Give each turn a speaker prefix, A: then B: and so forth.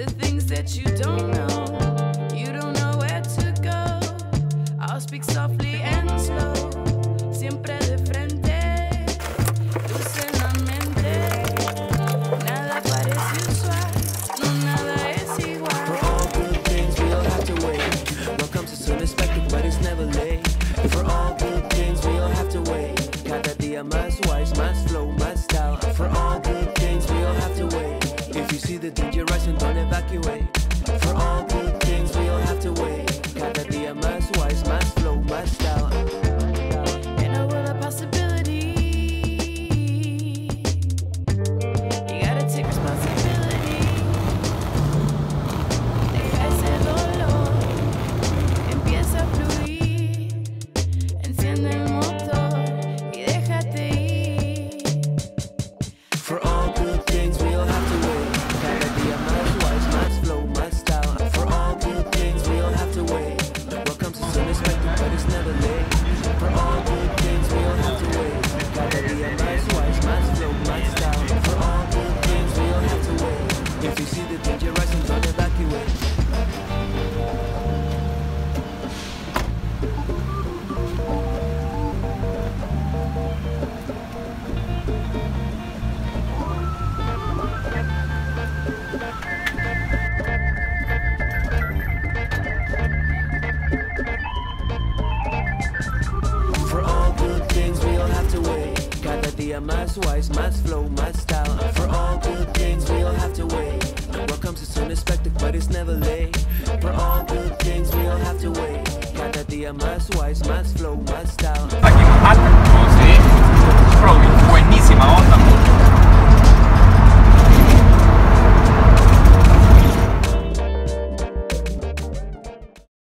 A: things that you don't know. You don't know where to go. I'll speak softly and slow, siempre de frente, dulce en la mente. Nada parece usual, no nada es igual.
B: For all good things, we all have to wait. What comes is unexpected, but it's never late. For all good things, we all have to wait. Cada día más wise, más flow, más style. For all good things, we all have to wait. If you see the danger rising, don't evacuate. For all good things, we all have to wait. Cada día más wise, más flow, más style.
A: In a world of possibility, you gotta take responsibility. Deja ese dolor, empieza a fluir. Enciende el motor y déjate ir.
B: For all good things, we all have to wait. Cada día más wise, más flow, más style. For all good things, we all have to wait. What comes is unexpected, but it's never late. For all good things, we all have to wait. Cada día más wise, más flow, más style. For all good things, we all have to wait. If you see the danger rising, don't evacuate. For all good things, we all have to wait. Cada día más wise, más flow, más style. For all good things, we all have to wait. What comes is unexpected, but it's never late. For all good things, we all have to wait. Cada día más wise, más flow, más style.